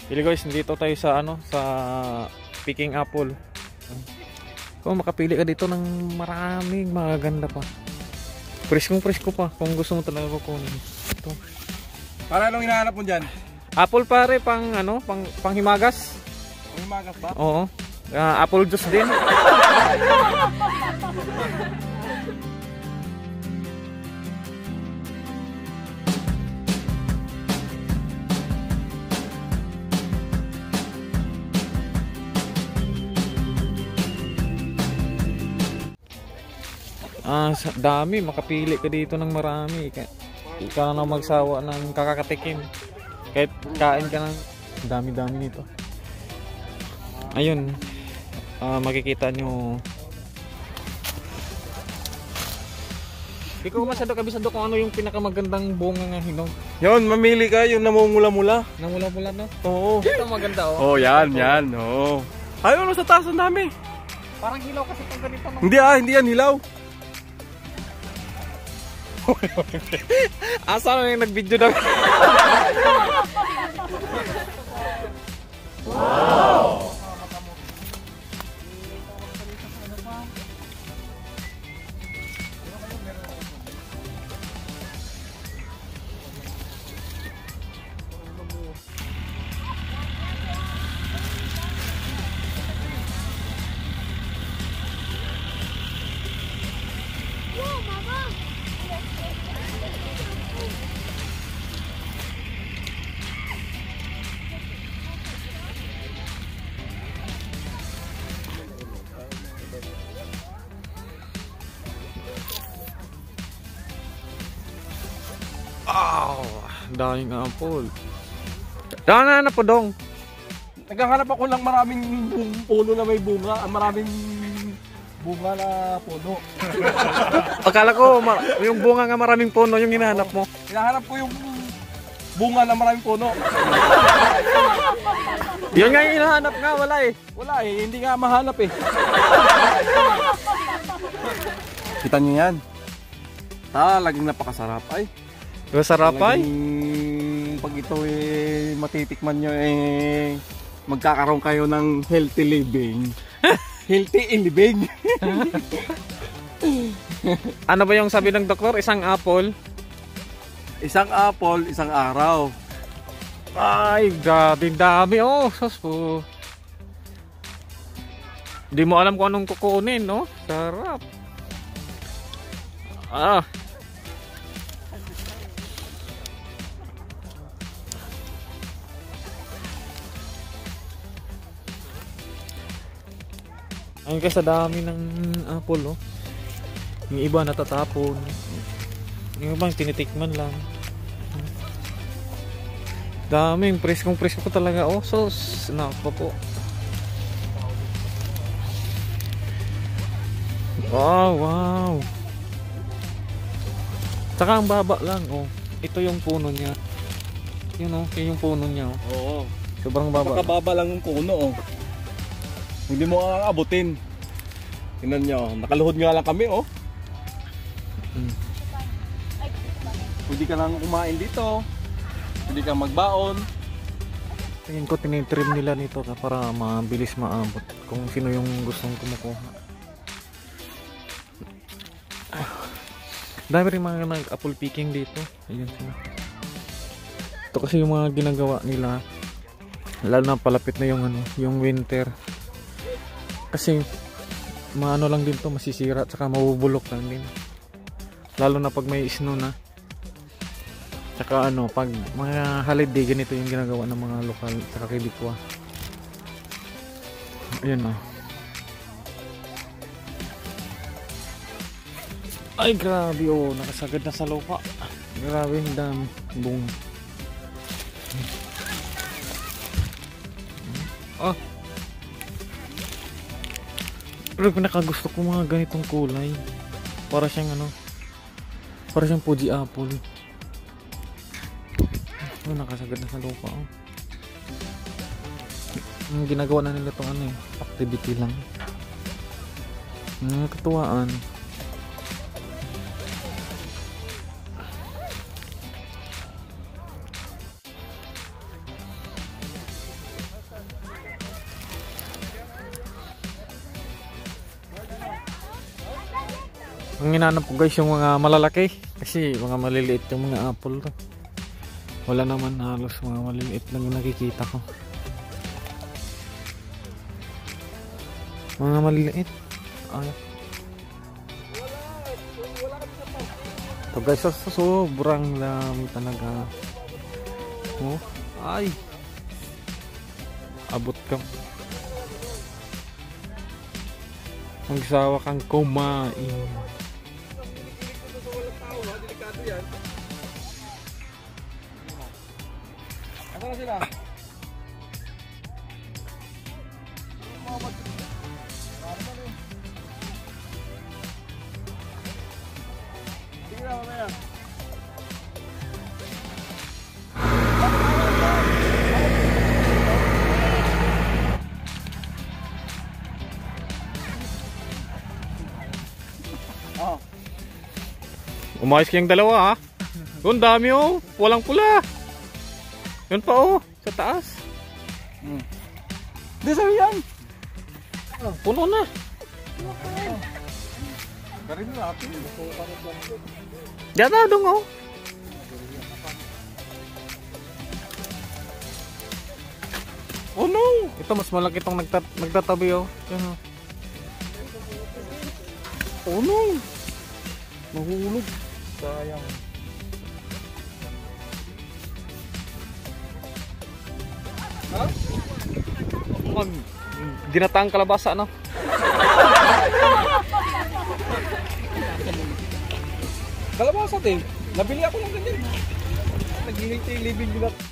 Pili guys, dito tayo sa ano, sa picking apple. Kung makapili ka dito ng maraming magaganda pa. Preskong presko pa kung gusto mo talaga kukunin. Ito. Para anong hinahanap mo dyan? Apple pare pang ano, pang himagas. Ang himagas ba? Oo. Apple juice din. Dami, makapili ka dito ng marami. Ikaw na magsawa ng kakakatikim. Kahit kain ka ng dami-dami nito. Ayun, makikita nyo. Hindi ko masyado kabisado kung ano yung pinakamagandang bunga ng hinog. Yun, mamili ka yung namumula-mula. Namula-mula no? Oo. Ito maganda oh. Oh, yan, yan. Oo. Ayun, sa taas ang dami. Parang hilaw kasi itong ganito no? Hindi yan hilaw. Asa na yung nag-video daw? Wow! Daming apple. Daan na po dong. Naghahanap ako ng maraming puno na may bunga. Maraming bunga na puno. Akala ko yung bunga nga maraming puno yung hinahanap mo. Hinahanap ko yung bunga na maraming puno. Yun nga yung hinahanap nga, wala eh. Wala eh, hindi nga mahanap eh. Kita niyo yan. Talagang napakasarap ay. Masarap ay. Pag ito eh matitikman nyo eh magkakaroon kayo ng healthy living. Healthy in living. Ano ba yung sabi ng doktor? Isang apple? Isang apple, isang araw. Ay, grabe dami oh. Sus po. Di mo alam kung anong kukunin, no? Sarap. Ayun kasi sa dami ng apple, oh. Yung iba natatapon. Yung ibang tinitikman lang. Daming preskong ko talaga. Oh, sos. Nako po. Oh, wow. Tsaka ang baba lang, oh. Ito yung puno niya. Yun, oh. Yun yung puno niya, oh. Oo. Sobrang baba. Napakababa lang yung puno, oh. Hindi mo aabutin. Tingnan nyo, nakaluhod nga lang kami, oh. Pwede ka lang kumain dito. Pwede kang magbaon. Tingin ko tinitrim nila nito para mabilis maabot kung sino yung gustong kumukuha. Dami rin mga nag-apple picking dito. Ayan sila. Ito kasi yung mga ginagawa nila. Lalo na palapit na yung ano, yung winter. Kasi maano lang din to, masisira at saka mabubulok lang din. Lalo na pag may snow na. Tsaka ano, pag mga holiday ganito yung ginagawa ng mga lokal tsaka kibikwa. Ayan o. Ay grabe oh, nakasagad na sa lupa. Grabe yung dami. Boom. Oh. Pero pinakagusto ko mga ganitong kulay. Para siyang ano, para siyang Fuji apple. Oh, nakasagad na sa lupa, oh. Ang ginagawa na nila itong ano eh, activity lang. Katuwaan. Ang hinanap ko guys yung mga malalaki. Kasi mga maliliit yung mga apple to. Wala naman halos mga maliliit lang yung nakikita ko. Mga maliliit. Ay. So guys, sobrang dami talaga. Oh, ay. Abot ka. Magsawa kang kumain. Ano na sila? Sige na, mamaya. Oh. Umayos kayong dalawa ha. Doon dami oh. Walang pula. Yun pa oh. Sa taas. Di sa'yo yan. Puno na. Garin mo natin. Diyan na dong oh. Oh no. Ito mas malaki itong nagtatabi oh. Yan oh. Oh no. Mahulog. Sayang. Ha? Mag ginataang kalabasa no. Kalabasa din. Nabili ako ng ganyan. Naghihintay living nila.